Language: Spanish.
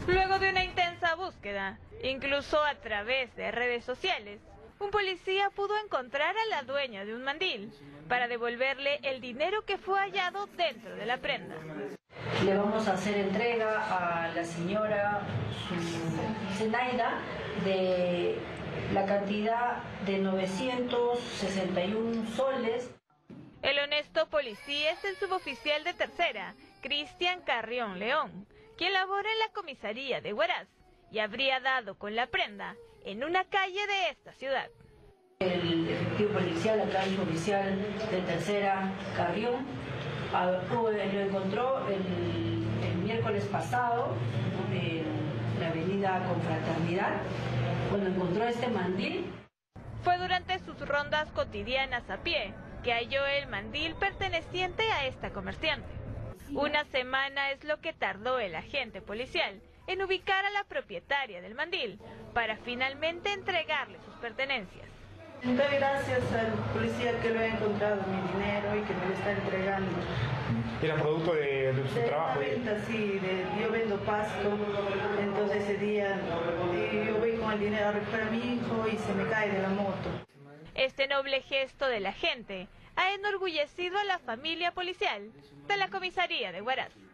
Luego de una intensa búsqueda, incluso a través de redes sociales, un policía pudo encontrar a la dueña de un mandil para devolverle el dinero que fue hallado dentro de la prenda. Le vamos a hacer entrega a la señora Zenaida de la cantidad de 961 soles. El honesto policía es el suboficial de tercera, Cristian Carrión León, quien labora en la comisaría de Huaraz y habría dado con la prenda en una calle de esta ciudad. El efectivo policial, acá el oficial de tercera, Carrión, lo encontró el miércoles pasado en la avenida Confraternidad, cuando encontró este mandil. Fue durante sus rondas cotidianas a pie que halló el mandil perteneciente a esta comerciante. Una semana es lo que tardó el agente policial en ubicar a la propietaria del mandil para finalmente entregarle sus pertenencias. Doy gracias al policía que lo ha encontrado mi dinero y que me lo está entregando. ¿Era producto de su trabajo? Venta, sí, yo vendo pasto, entonces ese día yo voy con el dinero a recoger a mi hijo y se me cae de la moto. Este noble gesto del agente ha enorgullecido a la familia policial de la comisaría de Huaraz.